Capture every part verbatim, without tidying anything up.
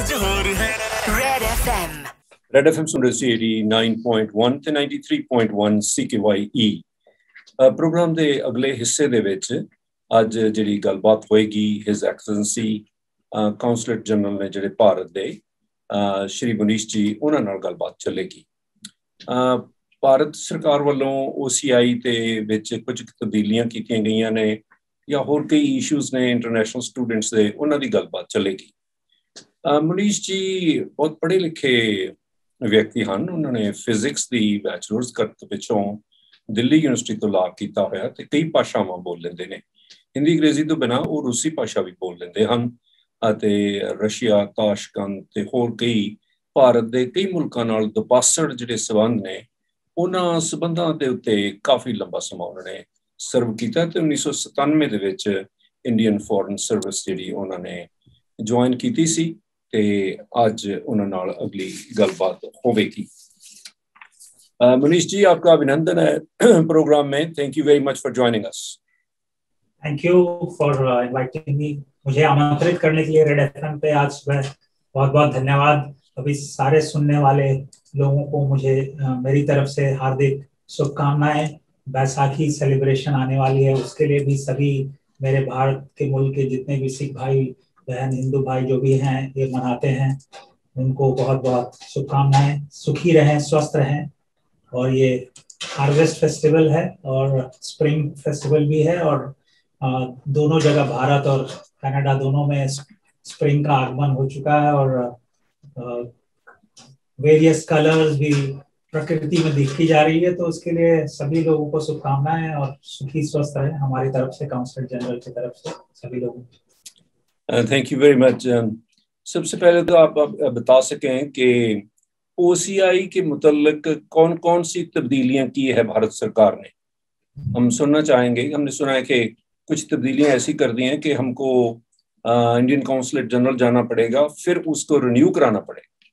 Red FM red FM सुन रहे ਸੀ eighty-nine point one ਤੇ ninety-three point one C K Y E programme ਦੇ ਅਗਲੇ ਹਿੱਸੇ ਦੇ ਵਿੱਚ ਅੱਜ ਜਿਹੜੀ ਗੱਲਬਾਤ ਹੋਏਗੀ ਹਿਸ ਐਕਸਲੈਂਸੀ ਕਾਉਂਸਲੇਟ ਜਨਰਲ ਨੇ ਜਿਹੜੇ ਭਾਰਤ ਦੇ ਸ਼੍ਰੀ ਮਨੀਸ਼ ਜੀ ਉਹਨਾਂ ਨਾਲ ਗੱਲਬਾਤ ਚੱਲੇਗੀ। ਭਾਰਤ ਸਰਕਾਰ ਵੱਲੋਂ O C I ਤੇ ਵਿੱਚ ਕੁਝ ਤਬਦੀਲੀਆਂ ਕੀਤੀਆਂ ਗਈਆਂ ਨੇ ਜਾਂ ਹੋਰ ਕਈ ਇਸ਼ੂਜ਼ ਨੇ ਇੰਟਰਨੈਸ਼ਨਲ ਸਟੂਡੈਂਟਸ ਦੇ, ਉਹਨਾਂ ਦੀ ਗੱਲਬਾਤ ਚੱਲੇਗੀ। ਮਨੀਸ਼ ਜੀ ਬਹੁਤ ਪੜ੍ਹੇ ਲਿਖੇ ਵਿਅਕਤੀ ਹਨ, ਉਹਨਾਂ ਨੇ ਫਿਜ਼ਿਕਸ ਦੀ ਬੈਚਲਰਸ ਕਰਨ ਪਿੱਛੋਂ ਦਿੱਲੀ ਯੂਨੀਵਰਸਿਟੀ ਤੋਂ ਲਾਅ ਕੀਤਾ ਹੋਇਆ ਤੇ ਕਈ ਭਾਸ਼ਾਵਾਂ ਬੋਲ ਲੈਂਦੇ ਨੇ। ਹਿੰਦੀ ਅੰਗਰੇਜ਼ੀ ਤੋਂ ਬਿਨਾਂ ਉਹ ਰੂਸੀ ਭਾਸ਼ਾ ਵੀ ਬੋਲ ਲੈਂਦੇ ਹਨ ਅਤੇ ਰਸ਼ੀਆ, ਤਾਸ਼ਕੰਦ ਤੇ ਹੋਰ ਕਈ ਭਾਰਤ ਦੇ ਕਈ ਮੁਲਕਾਂ ਨਾਲ ਦੁਪਾਸੜ ਜਿਹੜੇ ਸਬੰਧ ਨੇ ਉਹਨਾਂ ਸਬੰਧਾਂ ਦੇ ਉੱਤੇ ਕਾਫੀ ਲੰਬਾ ਸਮਾਂ ਉਹਨਾਂ ਨੇ ਸਰਵ ਕੀਤਾ ਤੇ ਉੱਨੀ ਸੌ ਸਤਾਨਵੇਂ ਦੇ ਵਿੱਚ ਇੰਡੀਅਨ ਫੋਰਨ ਸਰਵਿਸ ਜਿਹੜੀ ਉਹਨਾਂ ਨੇ ਜੁਆਇਨ ਕੀਤੀ ਸੀ ਤੇ ਅੱਜ ਉਹਨਾਂ ਨਾਲ ਅਗਲੀ ਗੱਲਬਾਤ ਹੋਵੇਗੀ। मनीष जी, आपका अभिनंदन है प्रोग्राम में। Thank you very much for joining us. Thank you for inviting me. मुझे आमंत्रित करने के लिए रेड एफएम पे आज सुबह बहुत बहुत धन्यवाद। अभी सारे सुनने वाले लोगों को मुझे मेरी तरफ से हार्दिक शुभकामनाएं। बैसाखी सेलिब्रेशन आने वाली है, उसके लिए भी सभी मेरे भारत के मुल्क के जितने भी सिख भाई बहन, हिंदू भाई जो भी हैं ये मनाते हैं, उनको बहुत बहुत शुभकामनाएं। सुखी रहें, स्वस्थ रहें। और ये हार्वेस्ट फेस्टिवल है और स्प्रिंग फेस्टिवल भी है और आ, दोनों जगह भारत और कनाडा दोनों में स्प्रिंग का आगमन हो चुका है और वेरियस कलर्स भी प्रकृति में दिखी जा रही है। तो उसके लिए सभी लोगों को शुभकामनाएं और सुखी स्वस्थ रहें हमारी तरफ से, काउंसलर जनरल की तरफ से सभी लोगों को। Thank you very much. सबसे पहले तो आप बता सकें कि O C I के मुतल्लिक कौन कौन सी तब्दीलियां की है भारत सरकार ने? हम सुनना चाहेंगे। हमने सुना है कि कुछ तब्दीलियां ऐसी कर दी हैं कि हमको इंडियन काउंसलेट जनरल जाना पड़ेगा, फिर उसको रिन्यू कराना पड़ेगा।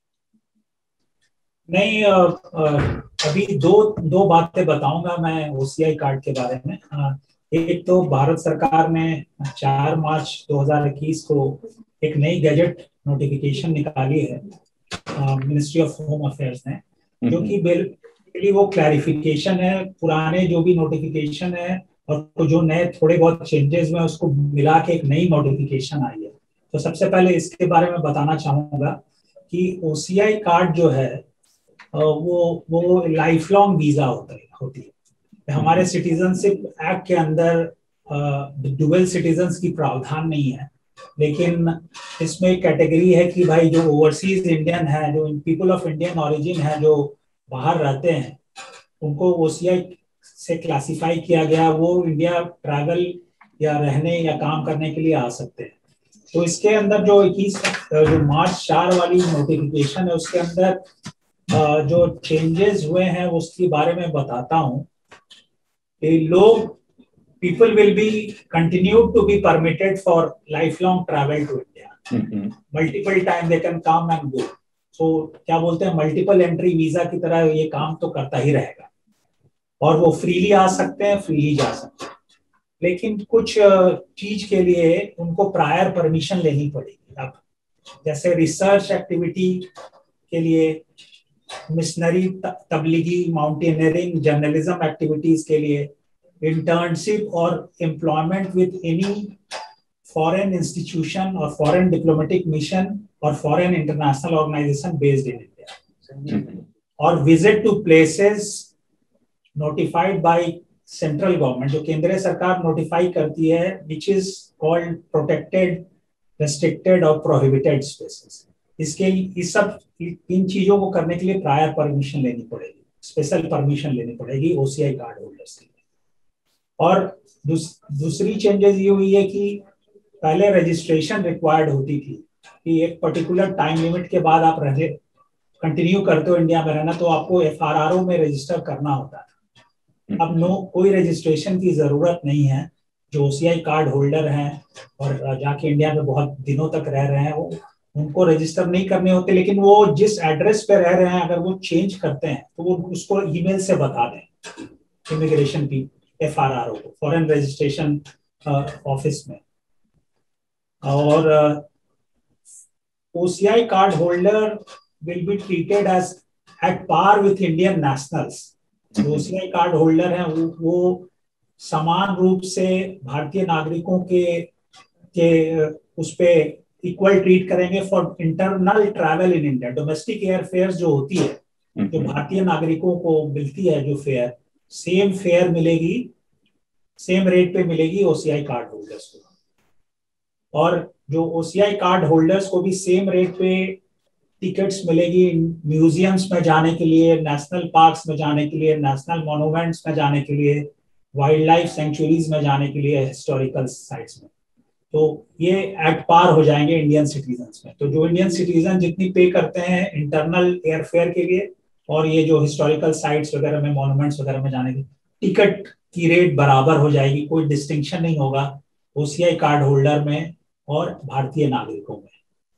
नहीं, आ, आ, अभी दो दो बातें बताऊंगा मैं O C I कार्ड के बारे में। आ, एक तो भारत सरकार ने चार मार्च दो हज़ार इक्कीस को एक नई गैजेट नोटिफिकेशन निकाली है मिनिस्ट्री ऑफ होम अफेयर्स ने, जो कि बेसिकली वो क्लैरिफिकेशन है। पुराने जो भी नोटिफिकेशन है और जो नए थोड़े बहुत चेंजेस में उसको मिला के एक नई नोटिफिकेशन आई है। तो सबसे पहले इसके बारे में बताना चाहूंगा कि O C I कार्ड जो है वो वो लाइफ लॉन्ग वीजा होता है होती है। हमारे सिटीजनशिप एक्ट के अंदर डुअल सिटीजन्स की प्रावधान नहीं है, लेकिन इसमें एक कैटेगरी है कि भाई जो ओवरसीज इंडियन है, जो पीपल ऑफ इंडियन ओरिजिन है, जो बाहर रहते हैं, उनको O C I से क्लासिफाई किया गया, वो इंडिया ट्रैवल या रहने या काम करने के लिए आ सकते हैं। तो इसके अंदर जो इक्कीस जो मार्च चार वाली नोटिफिकेशन है उसके अंदर जो चेंजेस हुए हैं उसके बारे में बताता हूँ। लोग people will be continued to be permitted for lifelong travel to India. Mm-hmm. Multiple time they can come and go. So क्या बोलते हैं, मल्टीपल एंट्री वीजा की तरह ये काम तो करता ही रहेगा और वो फ्रीली आ सकते हैं, फ्रीली जा सकते हैं। लेकिन कुछ चीज के लिए उनको प्रायर परमिशन लेनी पड़ेगी। अब जैसे रिसर्च एक्टिविटी के लिए, मिशनरी, तबलीगी, माउंटेनियरिंग, जर्नलिज्म एक्टिविटीज के लिए, internship or employment with any foreign institution or foreign diplomatic mission or foreign international organization based in India, mm-hmm. or visit to places notified by central government, जो केंद्रीय सरकार notify करती है, which is called protected, restricted और prohibited spaces। इसके इस सब इन चीजों को करने के लिए प्रायर परमिशन लेनी पड़ेगी, स्पेशल परमिशन लेनी पड़ेगी O C I card holders के लिए। और दूस, दूसरी चेंजेस ये हुई है कि पहले रजिस्ट्रेशन रिक्वायर्ड होती थी कि एक पर्टिकुलर टाइम लिमिट के बाद आप कंटिन्यू करते हो इंडिया में रहना तो आपको F R R O में रजिस्टर करना होता था। अब नो कोई रजिस्ट्रेशन की जरूरत नहीं है। जो O C I card holder हैं और जाके इंडिया में बहुत दिनों तक रह रहे हैं, वो उनको रजिस्टर नहीं करने होते, लेकिन वो जिस एड्रेस पे रह रहे हैं अगर वो चेंज करते हैं तो वो उसको ईमेल से बता दें इमिग्रेशन की F R R O को, फॉरेन रजिस्ट्रेशन ऑफिस में। और O C I card holder will be treated as at par with Indian nationals. O C I card holder हैं वो, वो समान रूप से भारतीय नागरिकों के के उस पे इक्वल ट्रीट करेंगे for internal travel in India. Domestic air fares जो होती है, जो भारतीय नागरिकों को मिलती है, जो फेयर, सेम फेयर मिलेगी, सेम रेट पे मिलेगी ओसीआई कार्ड होल्डर्स को. और जो ओसीआई कार्ड होल्डर्स को भी सेम रेट पे टिकट्स मिलेगी म्यूजियम्स में जाने के लिए, नेशनल पार्क्स में जाने के लिए, नेशनल मॉन्यूमेंट्स में जाने के लिए, वाइल्ड लाइफ सेंचुरीज में जाने के लिए, हिस्टोरिकल साइट्स में. तो ये एट पार हो जाएंगे इंडियन सिटीजन्स में. तो जो इंडियन सिटीजन जितनी पे करते हैं इंटरनल एयरफेयर के लिए और ये जो हिस्टोरिकल साइट्स वगैरह में, मॉन्यूमेंट्स वगैरह में जाने की, टिकट की रेट बराबर हो जाएगी. कोई डिस्टिंक्शन नहीं होगा ओसीआई कार्ड होल्डर में और भारतीय नागरिकों में.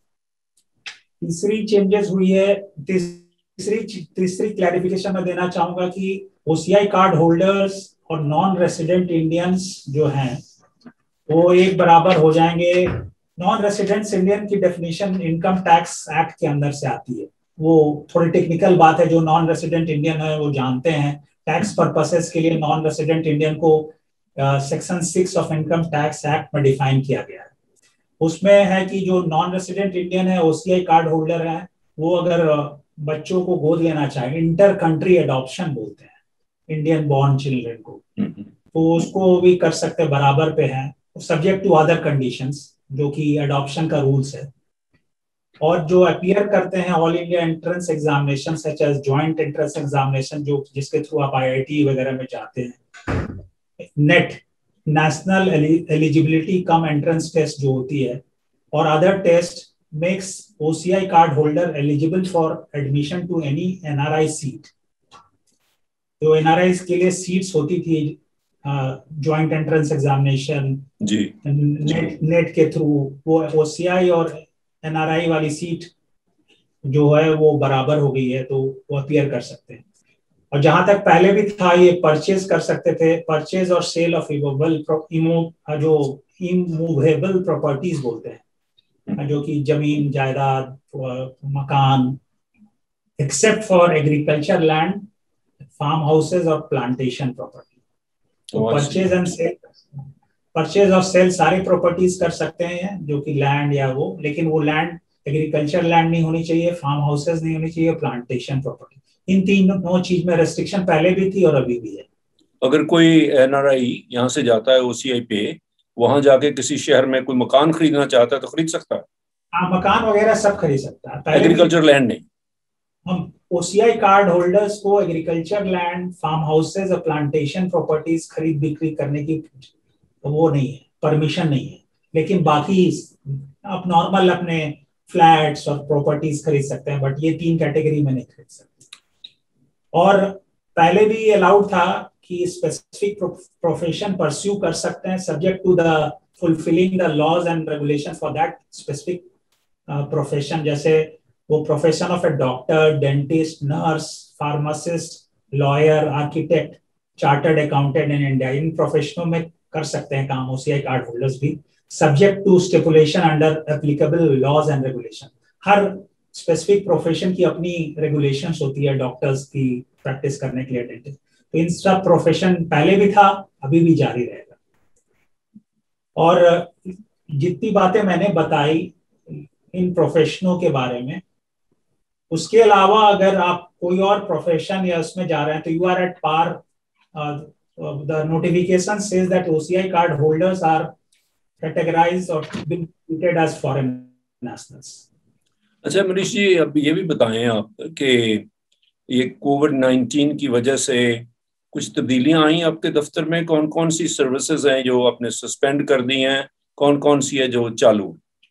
तीसरी चेंजेस हुई है, तीसरी तीसरी क्लैरिफिकेशन मैं देना चाहूंगा कि ओसीआई कार्ड होल्डर्स और नॉन रेसिडेंट इंडियंस जो हैं वो एक बराबर हो जाएंगे. नॉन रेसिडेंट्स इंडियन की डेफिनेशन इनकम टैक्स एक्ट के अंदर से आती है. वो थोड़ी टेक्निकल बात है, जो नॉन रेसिडेंट इंडियन है वो जानते हैं. टैक्स पर्पसेस के लिए नॉन रेसिडेंट इंडियन को section six of income tax act में डिफाइन किया गया है. उसमें है कि जो नॉन रेसिडेंट इंडियन है, ओसीआई कार्ड होल्डर है, वो अगर बच्चों को गोद लेना चाहे, इंटर कंट्री एडॉप्शन बोलते हैं इंडियन बॉर्न चिल्ड्रन को, तो उसको भी कर सकते हैं, बराबर पे हैं, सब्जेक्ट टू अदर कंडीशंस जो कि एडॉप्शन का रूल्स है. और जो अपीयर करते हैं all India entrance examination such as joint entrance examination, जो जिसके थ्रू आप आईआईटी वगैरह में जाते हैं, NET national eligibility cum entrance test जो होती है, और other test makes OCI card holder eligible for admission to any NRI seat. जो एनआरआई के लिए सीट्स होती थी joint entrance examination JEE NET NET के थ्रू, वो ओसीआई और एनआरआई वाली सीट जो है वो बराबर हो गई है, तो वो अपीयर कर सकते हैं. और जहां तक पहले भी था, ये परचेज कर सकते थे, परचेज और सेल ऑफ इमूवेबल जो इमूवेबल प्रॉपर्टीज बोलते हैं, जो कि जमीन, जायदाद, मकान, except for agriculture land, farm houses और प्लांटेशन प्रॉपर्टी. तो परचेज एंड सेल, परचेज और सेल सारी प्रॉपर्टीज कर सकते हैं जो कि लैंड या वो, लेकिन वो लैंड एग्रीकल्चर लैंड नहीं होनी चाहिए, फार्म हाउसेज नहीं होनी चाहिए, प्लांटेशन प्रॉपर्टी. इन तीनों चीज में रेस्ट्रिक्शन पहले भी थी और अभी भी है. अगर कोई एनआरआई यहाँ से जाता है ओसीआई पे, वहां जाके किसी शहर में कोई मकान खरीदना चाहता है तो खरीद सकता है? हाँ, मकान वगैरह सब खरीद सकता है. एग्रीकल्चर लैंड नहीं. हम ओसीआई कार्ड होल्डर्स को एग्रीकल्चर लैंड, फार्म हाउसेज और प्लांटेशन प्रॉपर्टीज खरीद बिक्री करने की वो नहीं है, परमिशन नहीं है. लेकिन बाकी आप नॉर्मल अपने फ्लैट्स और प्रॉपर्टीज खरीद सकते हैं, बट ये तीन कैटेगरी में नहीं खरीद सकते. और पहले भी अलाउड था कि स्पेसिफिक प्रोफेशन परस्यू कर सकते हैं, subject to the fulfilling the laws and regulation for that specific profession. जैसे वो profession of a doctor, dentist, nurse, pharmacist, lawyer, architect, chartered accountant in India, इन प्रोफेशनों में कर सकते हैं काम ओसीआई कार्ड होल्डर्स भी, subject to stipulation under applicable laws and regulation. हर स्पेसिफिक प्रोफेशन की अपनी रेगुलेशंस होती है डॉक्टर्स की प्रैक्टिस करने के लिए, डेंटिस्ट. तो इन सब प्रोफेशन पहले भी था, अभी भी जारी रहेगा. और जितनी बातें मैंने बताई इन प्रोफेशनों के बारे में, उसके अलावा अगर आप कोई और प्रोफेशन या उसमें जा रहे हैं तो you are at par. The notification says that OCI card holders are categorised और being treated as foreign nationals. अच्छा मनीष जी, अब ये भी बताएं आप कि ये कोविड नाइन्टीन की वजह से कुछ तब्दीलियां आई आपके दफ्तर में. कौन कौन सी सर्विसेज हैं जो आपने सस्पेंड कर दी हैं, कौन कौन सी है जो चालू?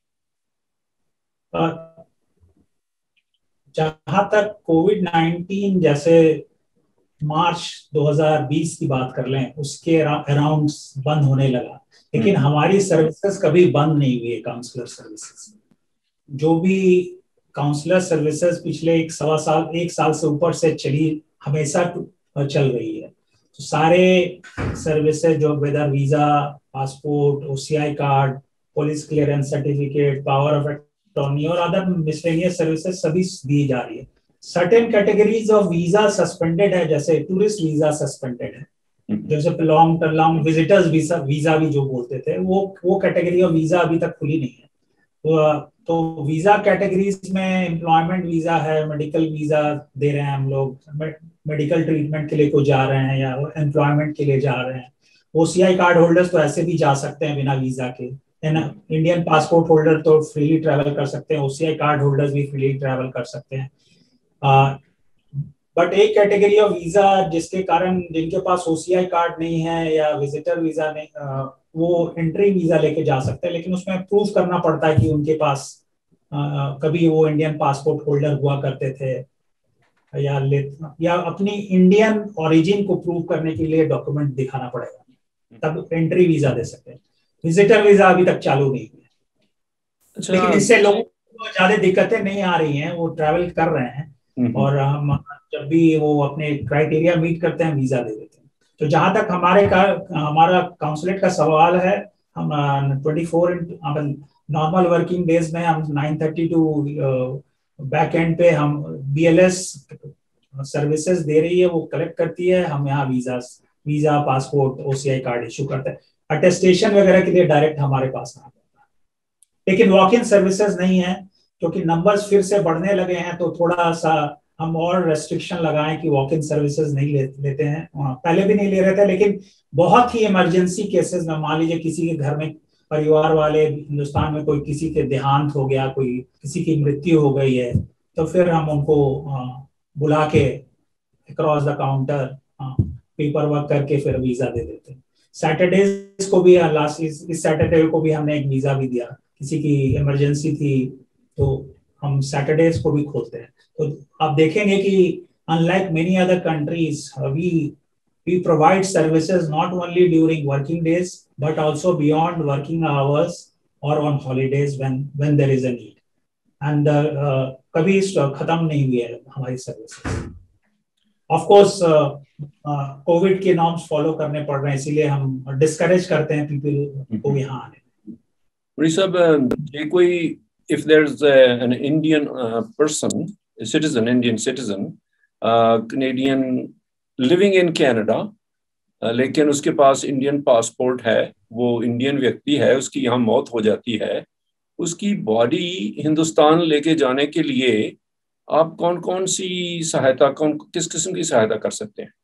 जहां तक कोविड नाइन्टीन, जैसे मार्च दो हज़ार बीस की बात कर लें, उसके अराउंड बंद होने लगा, लेकिन हमारी सर्विसेज कभी बंद नहीं हुई. काउंसलर सर्विसेज, जो भी काउंसलर सर्विसेज पिछले एक सवा साल एक साल से ऊपर से चली, हमेशा चल रही है. तो सारे सर्विसेज जो whether visa, passport, OCI card, police clearance certificate, power of attorney और अदर miscellaneous सर्विसेज सभी दी जा रही है। Certain categories of visa suspended है, जैसे टूरिस्ट वीजा सस्पेंडेड है, जैसे long long visitors visa visa भी जो बोलते थे, वो वो कैटेगरी ऑफ वीजा अभी तक खुली नहीं है। तो, तो वीजा कैटेगरीज में एम्प्लॉयमेंट वीजा है, मेडिकल वीजा दे रहे हैं हम लोग, मेडिकल ट्रीटमेंट के लिए को जा रहे हैं या एम्प्लॉयमेंट के लिए जा रहे हैं। ओसीआई कार्ड होल्डर्स तो ऐसे भी जा सकते हैं बिना वीजा के, है ना। इंडियन पासपोर्ट होल्डर तो फ्रीली ट्रैवल कर सकते हैं, ओसीआई कार्ड होल्डर्स भी फ्रीली ट्रैवल कर सकते हैं। बट एक कैटेगरी ऑफ वीजा जिसके कारण जिनके पास ओसीआई कार्ड नहीं है या विजिटर वीजा नहीं, uh, वो एंट्री वीजा लेके जा सकते हैं, लेकिन उसमें प्रूफ करना पड़ता है कि उनके पास uh, कभी वो इंडियन पासपोर्ट होल्डर हुआ करते थे या ले या अपनी इंडियन ओरिजिन को प्रूव करने के लिए डॉक्यूमेंट दिखाना पड़ेगा, तब एंट्री वीजा दे सकते हैं। विजिटर वीजा अभी तक चालू नहीं हुई है। अच्छा। लेकिन इससे लोगों को ज्यादा दिक्कतें नहीं आ रही हैं, वो ट्रैवल कर रहे हैं और हम जब भी वो अपने क्राइटेरिया मीट करते हैं वीजा दे देते हैं। तो जहां तक हमारे का हमारा काउंसलेट का सवाल है, हम twenty four normal working days में हम nine thirty to back end पे हम बीएलएस सर्विसेज दे रही है, वो कलेक्ट करती है, हम यहाँ visa visa passport OCI card issue करते हैं। अटेस्टेशन वगैरह के लिए डायरेक्ट हमारे पास आना पड़ता है, लेकिन वॉक इन सर्विसेज नहीं है, क्योंकि नंबर्स फिर से बढ़ने लगे हैं, तो थोड़ा सा हम और रेस्ट्रिक्शन लगाएं कि वॉक इन सर्विसेज नहीं ले, लेते हैं। पहले भी नहीं ले रहे थे, लेकिन बहुत ही इमरजेंसी केसेस में, मान लीजिए किसी के घर में परिवार वाले हिंदुस्तान में कोई किसी के देहांत हो गया, कोई किसी की मृत्यु हो गई है, तो फिर हम उनको बुला के across the counter paper work करके फिर वीजा दे देते हैं। सैटरडेज को भी लास्ट इस, इस सैटरडे को भी हमने एक वीजा भी दिया, किसी की इमरजेंसी थी तो हम सैटरडेज को भी खोलते हैं। तो आप देखेंगे कि unlike many other countries we we provide services not only during working days but also beyond working hours or on holidays when when there is a need, and uh, uh, कभी खत्म नहीं हुई है हमारी सर्विसेज। ऑफ कोर्स कोविड के norms follow करने पड़ रहे हैं, इसीलिए हम डिस्करेज करते हैं पीपल को यहाँ आने। मुरी साहब, ये कोई if there's a, an Indian uh, person, a citizen, Indian citizen, uh, Canadian living in Canada, लेकिन उसके पास इंडियन पासपोर्ट है, वो इंडियन व्यक्ति है, उसकी यहाँ मौत हो जाती है, उसकी बॉडी हिंदुस्तान लेके जाने के लिए आप कौन कौन सी सहायता, कौन किस किस्म की सहायता कर सकते हैं?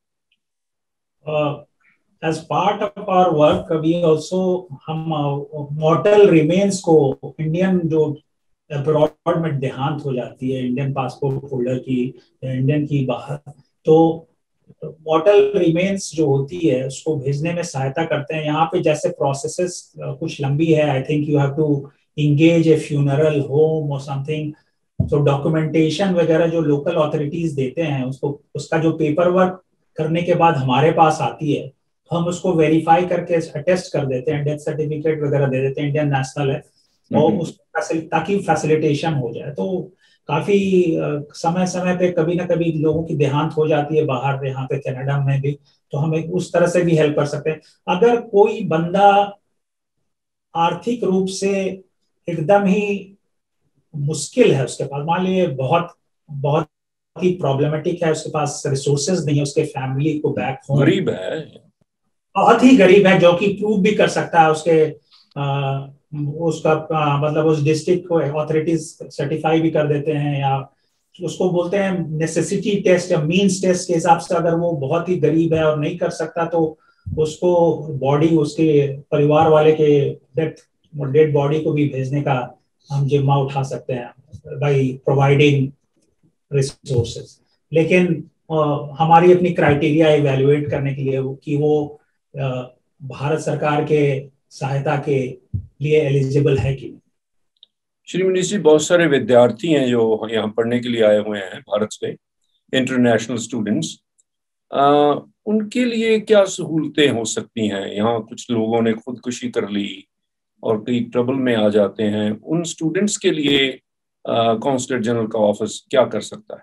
As part of our work we also हम मॉर्टल रिमेन्स को, इंडियन जो अब्रॉड में देहांत हो जाती है इंडियन पासपोर्ट होल्डर की, इंडियन की बाहर, तो मॉर्टल रिमेन्स जो होती है उसको भेजने में सहायता करते हैं। यहाँ पे जैसे प्रोसेसेस कुछ लंबी है, I think you have to engage a funeral home और समथिंग, तो डॉक्यूमेंटेशन वगैरह जो लोकल अथॉरिटीज देते हैं उसको, उसका जो पेपर वर्क करने के बाद हमारे पास आती है, हम उसको वेरीफाई करके अटेस्ट कर देते हैं, डेथ सर्टिफिकेट वगैरह दे देते हैं, इंडियन नेशनल है, और उस ताकि फैसिलिटेशन हो जाए। तो काफी समय समय पे कभी ना कभी लोगों की देहांत हो जाती है बाहर, यहाँ पे कनाडा में भी, तो हम उस तरह से भी हेल्प कर सकते हैं। अगर कोई बंदा आर्थिक रूप से एकदम ही मुश्किल है, उसके पास मान लीजिए बहुत बहुत ही प्रॉब्लमेटिक है, उसके पास रिसोर्सेज नहीं है, उसके फैमिली को बैक होम, गरीब है, बहुत ही गरीब है, जो कि प्रूव भी कर सकता है, उसके आ, उसका आ, मतलब उस डिस्ट्रिक्ट को अथॉरिटीज सर्टिफाई भी कर देते हैं, या उसको बोलते हैं नेसेसिटी टेस्ट या मीन्स टेस्ट के हिसाब से, अगर वो बहुत ही गरीब है और नहीं कर सकता तो उसको बॉडी, उसके परिवार वाले के डेथ डेड बॉडी को भी भेजने का हम जिम्मा उठा सकते हैं बाय प्रोवाइडिंग रिसोर्सेज। लेकिन आ, हमारी अपनी क्राइटेरिया इवैल्यूएट करने के लिए कि वो आ, भारत सरकार के सहायता के लिए एलिजिबल है कि नहीं। श्री मनीष जी, बहुत सारे विद्यार्थी हैं जो यहाँ पढ़ने के लिए आए हुए हैं भारत से, इंटरनेशनल स्टूडेंट्स, उनके लिए क्या सहूलतें हो सकती हैं? यहाँ कुछ लोगों ने खुदकुशी कर ली और कई ट्रबल में आ जाते हैं, उन स्टूडेंट्स के लिए काउंसलर जनरल का ऑफिस क्या कर सकता है?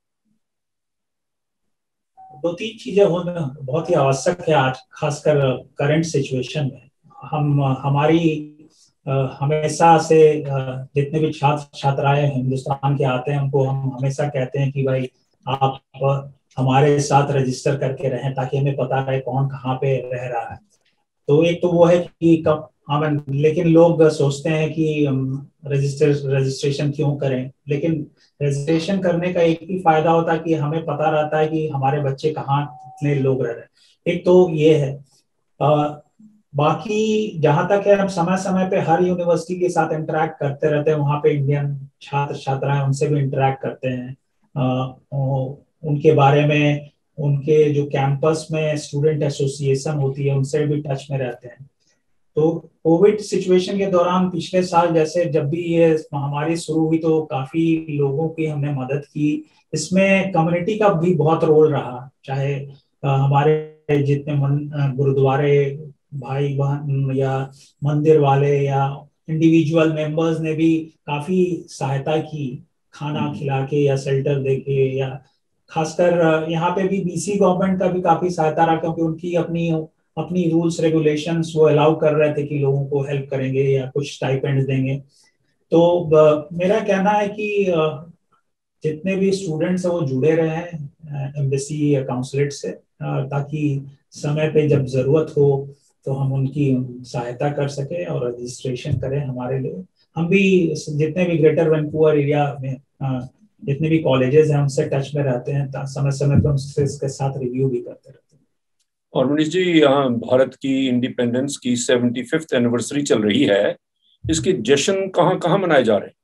दो तीन चीजें होना बहुत ही आवश्यक है आज, खासकर करंट सिचुएशन में। हम हमारी हमेशा से जितने भी छात्र छात्राएं हिंदुस्तान के आते हैं उनको हम हमेशा कहते हैं कि भाई आप हमारे साथ रजिस्टर करके रहें ताकि हमें पता रहे कौन कहाँ पे रह रहा है। तो एक तो वो है कि कब हम, लेकिन लोग सोचते हैं कि रजिस्टर रजिस्ट्रेशन क्यों करें, लेकिन रजिस्ट्रेशन करने का एक ही फायदा होता है कि हमें पता रहता है कि हमारे बच्चे कहाँ कितने लोग रह रहे हैं। एक तो ये है। आ, बाकी जहां तक है, हम समय समय पे हर यूनिवर्सिटी के साथ इंटरेक्ट करते रहते हैं, वहां पे इंडियन छात्र छात्राएं उनसे भी इंटरेक्ट करते हैं। आ, उनके बारे में, उनके जो कैंपस में स्टूडेंट एसोसिएशन होती है उनसे भी टच में रहते हैं। तो कोविड सिचुएशन के दौरान पिछले साल जैसे जब भी ये महामारी शुरू हुई तो काफी लोगों की हमने मदद की। इसमें कम्युनिटी का भी बहुत रोल रहा, चाहे हमारे जितने गुरुद्वारे भाई बहन या मंदिर वाले या इंडिविजुअल मेंबर्स ने भी काफी सहायता की, खाना खिला के या शेल्टर दे के, या खासकर यहाँ पे भी बीसी गवर्नमेंट का भी काफी सहायता रहा, क्योंकि उनकी अपनी अपनी रूल्स रेगुलेशंस वो अलाउ कर रहे थे कि लोगों को हेल्प करेंगे या कुछ स्टाइपेंड देंगे। तो मेरा कहना है कि जितने भी स्टूडेंट्स हैं वो जुड़े रहे हैं एम्बेसी या काउंसलेट से, ताकि समय पे जब जरूरत हो तो हम उनकी सहायता कर सके और रजिस्ट्रेशन करें हमारे लिए। हम भी जितने भी ग्रेटर वैंकूवर एरिया में जितने भी कॉलेजेस हैं उनसे टच में रहते हैं, समय समय पर उनसे इसके साथ रिव्यू भी करते रहते हैं। और मनीष जी, यहाँ भारत की इंडिपेंडेंस की सेवेंटी फिफ्थ एनिवर्सरी चल रही है, इसके जश्न कहाँ कहाँ मनाए जा रहे हैं?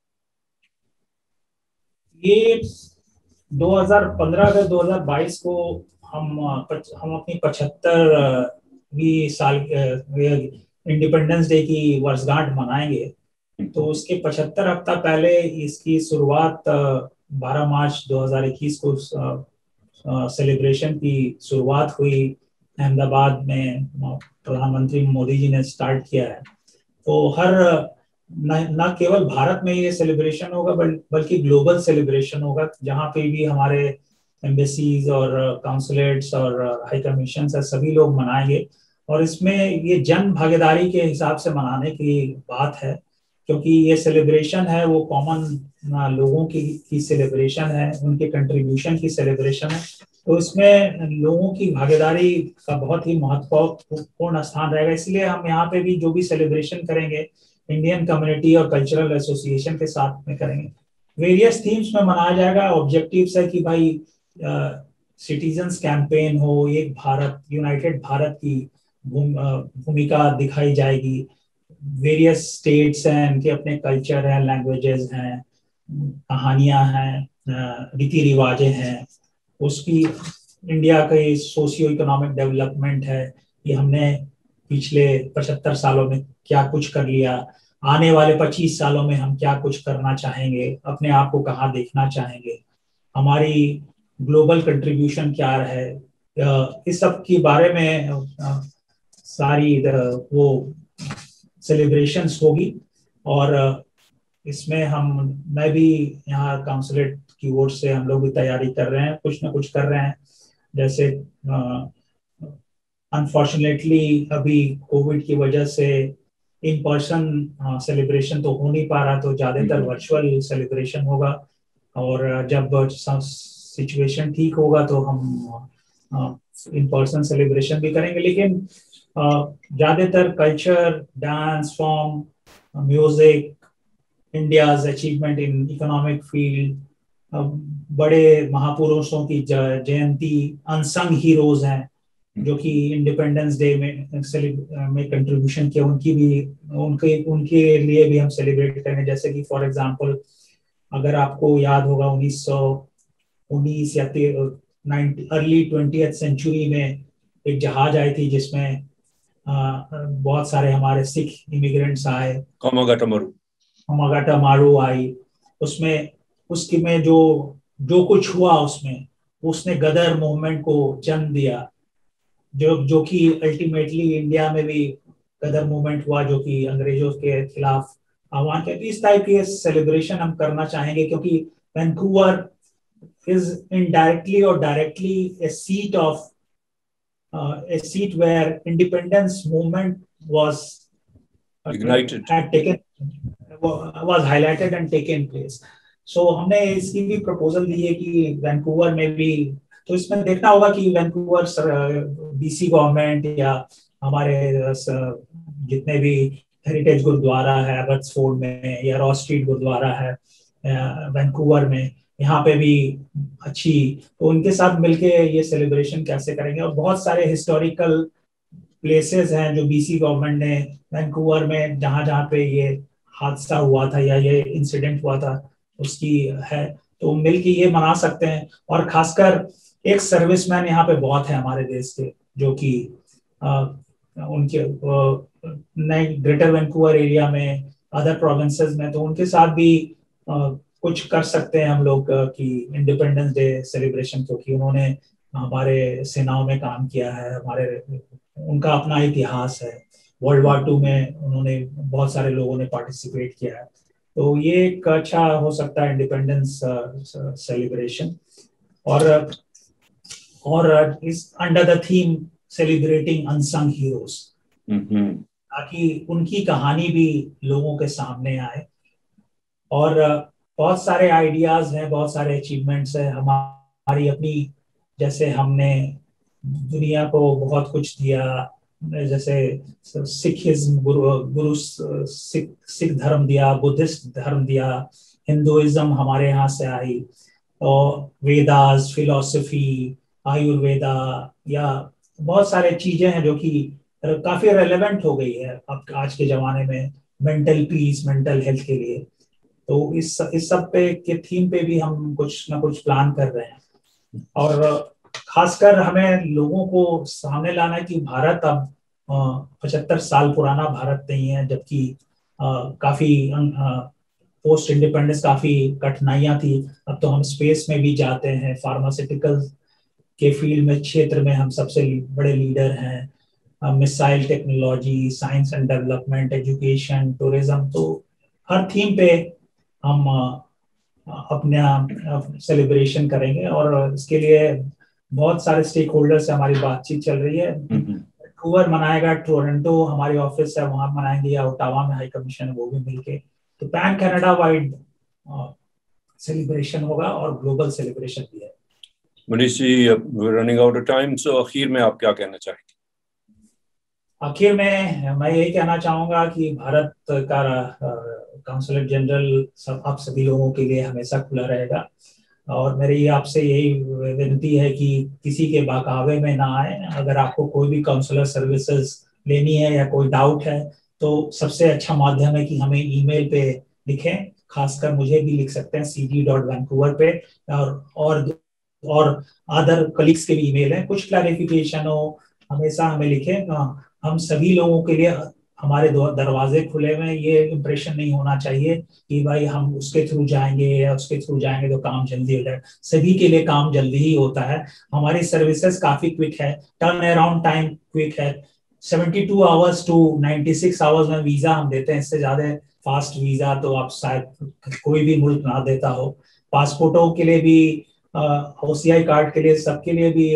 ये दो हज़ार पंद्रह से दो हज़ार बाईस को हम हम अपनी पचहत्तरवीं साल इंडिपेंडेंस डे की वर्षगांठ मनाएंगे। तो उसके पचहत्तर हफ्ता पहले इसकी शुरुआत बारह मार्च दो हज़ार इक्कीस को सेलिब्रेशन की शुरुआत हुई अहमदाबाद में। प्रधानमंत्री मोदी जी ने स्टार्ट किया है। तो हर न, न केवल भारत में ये सेलिब्रेशन होगा बल्कि ग्लोबल सेलिब्रेशन होगा, जहाँ पे भी हमारे एम्बेसीज और काउंसुलेट्स और हाई कमीशन है सभी लोग मनाएंगे। और इसमें ये जन भागीदारी के हिसाब से मनाने की बात है, क्योंकि ये सेलिब्रेशन है वो कॉमन लोगों की की सेलिब्रेशन है, उनके कंट्रीब्यूशन की सेलिब्रेशन है। तो इसमें लोगों की भागीदारी का बहुत ही महत्वपूर्ण स्थान रहेगा। इसलिए हम यहाँ पे भी जो भी सेलिब्रेशन करेंगे इंडियन कम्युनिटी और कल्चरल एसोसिएशन के साथ में करेंगे। वेरियस थीम्स में मनाया जाएगा। ऑब्जेक्टिव्स है कि भाई सिटीजन्स कैंपेन हो, एक भारत यूनाइटेड भारत की भूमिका दिखाई जाएगी। वेरियस स्टेट्स हैं, इनके अपने कल्चर हैं, लैंग्वेजेस हैं, कहानियां हैं, रीति रिवाजें हैं। उसकी इंडिया का सोशियो इकोनॉमिक डेवलपमेंट है कि हमने पिछले पचहत्तर सालों में क्या कुछ कर लिया, आने वाले पच्चीस सालों में हम क्या कुछ करना चाहेंगे, अपने आप को कहाँ देखना चाहेंगे, हमारी ग्लोबल कंट्रीब्यूशन क्या है। इस सब के बारे में सारी वो सेलिब्रेशंस होगी। और इसमें हम मैं भी यहाँ काउंसलेट की ओर से हम लोग भी तैयारी कर रहे हैं, कुछ ना कुछ कर रहे हैं। जैसे अनफॉर्चुनेटली अभी कोविड की वजह से इन पर्सन सेलिब्रेशन तो हो नहीं पा रहा, तो ज्यादातर वर्चुअल सेलिब्रेशन होगा। और जब सिचुएशन ठीक होगा तो हम इन पर्सन सेलिब्रेशन भी करेंगे। लेकिन ज्यादातर culture, dance form, music, India's achievement in economic field, बड़े महापुरुषों की जयंती, अनसंग हीरोज हैं जो कि इंडिपेंडेंस डे में में कंट्रीब्यूशन किया, उनकी भी उनके उनके लिए भी हम सेलिब्रेट करेंगे। जैसे कि फॉर एग्जांपल अगर आपको याद होगा उन्नीस सौ उन्नीस या अर्ली ट्वेंटियथ सेंचुरी में एक जहाज आई थी जिसमें आ, बहुत सारे हमारे सिख इमिग्रेंट्स आए, कामागाटा मारू कामागाटा मारू आई। उसमें उसकी में जो जो कुछ हुआ उसमें उसने गदर मूवमेंट को जन्म दिया, जो जो कि अल्टीमेटली इंडिया में भी गदर मूवमेंट हुआ जो कि अंग्रेजों के खिलाफ आह्वान किया। इस टाइप की सेलिब्रेशन हम करना चाहेंगे, क्योंकि Vancouver is indirectly or directly a seat of uh, a seat where independence movement was ignited had taken was highlighted and taken place. So हमने इसकी भी प्रपोजल दी है कि वैंकूवर में भी, तो इसमें देखना होगा कि वैंकूवर बीसी गवर्नमेंट या हमारे जितने भी हेरिटेज गुरुद्वारा है अबट्सफोर्ड में या रॉस स्ट्रीट गुरुद्वारा है वैंकूवर में, यहाँ पे भी अच्छी, तो उनके साथ मिलके ये सेलिब्रेशन कैसे करेंगे। और बहुत सारे हिस्टोरिकल प्लेसेस हैं जो बीसी गवर्नमेंट ने वैंकूवर में जहाँ जहाँ पे ये हादसा हुआ था या ये इंसिडेंट हुआ था उसकी है, तो मिलके ये मना सकते हैं। और खासकर एक सर्विसमैन यहाँ पे बहुत है हमारे देश के जो कि उनके नए ग्रेटर वैंकूवर एरिया में अदर प्रोविंसेस में, तो उनके साथ भी आ, कुछ कर सकते हैं हम लोग कि इंडिपेंडेंस डे सेलिब्रेशन, क्योंकि उन्होंने हमारे सेनाओं में काम किया है, हमारे उनका अपना इतिहास है, वर्ल्ड वॉर टू में उन्होंने बहुत सारे लोगों ने पार्टिसिपेट किया है, तो ये एक अच्छा हो सकता है इंडिपेंडेंस सेलिब्रेशन। और और इस under the theme celebrating unsung heroes, ताकि उनकी कहानी भी लोगों के सामने आए। और बहुत सारे आइडियाज हैं, बहुत सारे अचीवमेंट्स हैं हमारी अपनी, जैसे हमने दुनिया को बहुत कुछ दिया, जैसे सिखिज्म गुरु गुरु सिख सिख धर्म दिया, बुद्धिस्ट धर्म दिया, हिंदुइज्म हमारे यहाँ से आई, और वेदास, फिलॉसफी, आयुर्वेदा, या बहुत सारे चीजें हैं जो कि काफी रेलेवेंट हो गई है अब आज के जमाने में मेंटल पीस, मेंटल हेल्थ के लिए। तो इस इस सब पे के थीम पे भी हम कुछ ना कुछ प्लान कर रहे हैं। और खासकर हमें लोगों को सामने लाना है कि भारत अब पचहत्तर साल पुराना भारत नहीं है, जबकि काफी पोस्ट इंडिपेंडेंस काफी कठिनाइयां थी। अब तो हम स्पेस में भी जाते हैं, फार्मास्यूटिकल के फील्ड में क्षेत्र में हम सबसे बड़े लीडर हैं, missile technology, science and development, education, tourism, तो हर थीम पे हम अपना सेलिब्रेशन करेंगे। और इसके लिए बहुत सारे स्टेक होल्डर से हमारी बातचीत चल रही है। वैंकूवर मनाएगा, टोरंटो हमारी ऑफिस है वहां मनाएंगे, या ओटावा में हाई कमीशन है वो भी मिलके, तो पैन कनाडा वाइड सेलिब्रेशन होगा और ग्लोबल सेलिब्रेशन भी है। Manish ji, running out of time, so आखिर में आप क्या कहना चाहेंगे? आखिर में मैं यही कहना चाहूंगा कि भारत का काउंसलर जनरल सब आप सभी लोगों के लिए हमेशा खुला रहेगा, और मेरी आपसे यही विनती है कि किसी के बहकावे में ना आए। अगर आपको कोई भी काउंसलर सर्विसेज लेनी है या कोई डाउट है, तो सबसे अच्छा माध्यम है कि हमें ईमेल पे लिखें, खासकर मुझे भी लिख सकते हैं सी जी डॉट वैंकूवर पे, और और और अदर कलीग्स के भी ईमेल है, कुछ क्लैरिफिकेशन हो हमेशा हमें लिखें। हम सभी लोगों के लिए हमारे दरवाजे खुले हुए हैं, ये इम्प्रेशन नहीं होना चाहिए कि भाई हम उसके थ्रू जाएंगे या उसके थ्रू जाएंगे तो काम जल्दी हो जाए। सभी के लिए काम जल्दी ही होता है, हमारी सर्विसेज काफी क्विक है, टर्न अराउंड टाइम क्विक है, बहत्तर आवर्स टू छियानवे आवर्स में वीजा हम देते हैं, इससे ज्यादा फास्ट वीजा तो आप शायद कोई भी मुल्क ना देता हो। पासपोर्टों के लिए भी, ओसीआई कार्ड के लिए, सबके लिए भी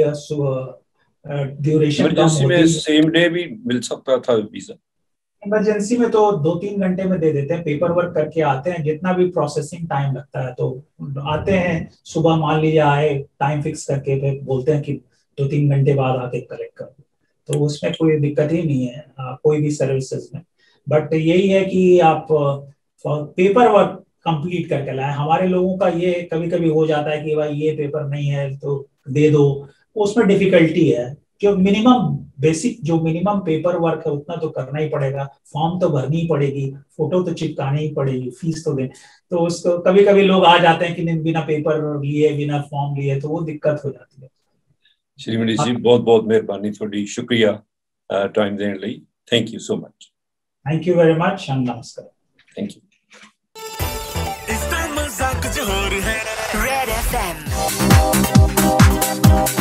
ड्यूरेशन कम होती है, सेम डे भी मिल सकता था वीजा। इमरजेंसी में तो दो तीन घंटे में दे देते हैं, पेपर वर्क करके आते हैं, जितना भी प्रोसेसिंग टाइम लगता है, तो आते हैं सुबह, मान लीजिए आए, टाइम फिक्स करके फिर बोलते हैं कि दो तीन घंटे बाद आके कलेक्ट कर, तो उसमें कोई दिक्कत ही नहीं है आ, कोई भी सर्विसेज में। बट यही है कि आप पेपर वर्क कंप्लीट करके लाए। हमारे लोगों का ये कभी कभी हो जाता है कि भाई ये पेपर नहीं है तो दे दो, उसमें डिफिकल्टी है, जो मिनिमम बेसिक जो मिनिमम पेपर वर्क है उतना तो करना ही पड़ेगा, फॉर्म तो भरनी ही पड़ेगी, फोटो तो चिपकानी ही पड़ेगी, फीस तो दे, तो उसको कभी कभी लोग आ जाते हैं कि बिना पेपर लिए, बिना फॉर्म लिए, तो वो दिक्कत हो जाती है। श्री मनीष जी, बहुत बहुत मेहरबानी, थोड़ी शुक्रिया टाइम देने लिए। Thank you so much. Thank you very much, नमस्कार। Thank you. Red F M